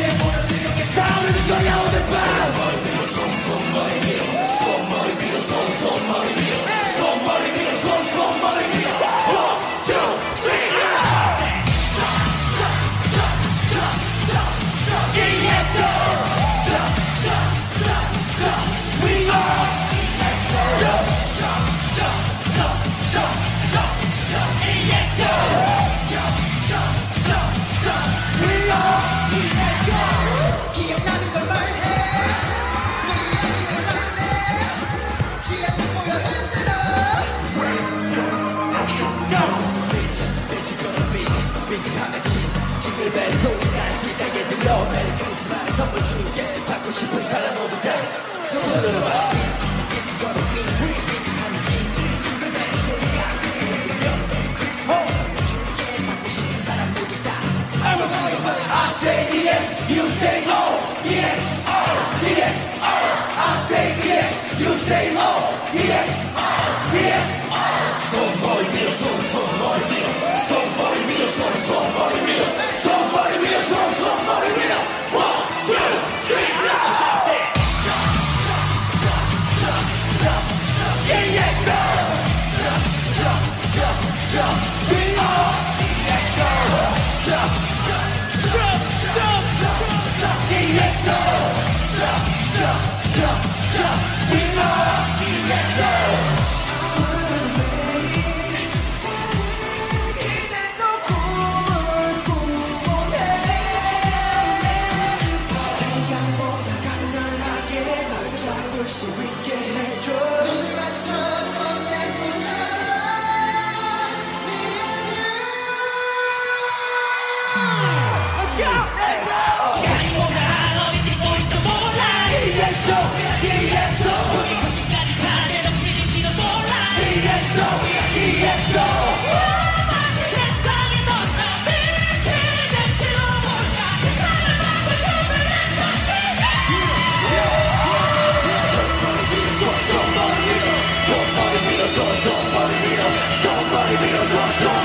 싸우는 거야 오늘 밤. 기억나는 걸 말해. 취한다 보여 흔들어. 징글벨 소리가 기다게 들려. 메리 크리스마스 선물 줄게. 받고 싶은 사람 모두 다 손으로 봐. I say yes, you say no. Yes, yes, I say yes, you say no. Yes, yes, 손머리 밀어, 손머리 밀어, 손머리 밀어, 손머리 밀어, 손머리 밀어, 손머리 밀어. 1, 2, 3, yeah, yeah, go. We are EXO. 이제도 꿈을 꾸네. 태양보다 강렬하게 널 잡을 수 있게 해줘. 눈을 맞춰서 내 눈처럼. Somebody